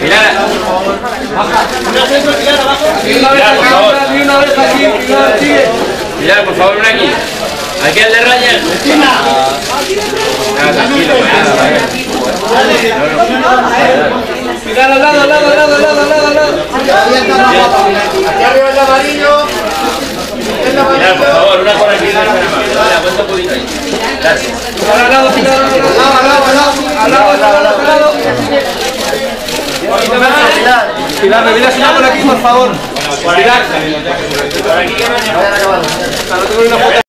Pilar. Pilar, por favor, ven aquí. Aquí el de rayas. Tranquilo, Pilar, al lado. Aquí arriba el amarillo. Pilar, por favor, una por aquí. Vale, aguanta un poquito ahí. Gracias. Al lado. Pilar, me vienes una por aquí, por favor. Por aquí. Pilar. Vayan acabando. No tengo ni una foto.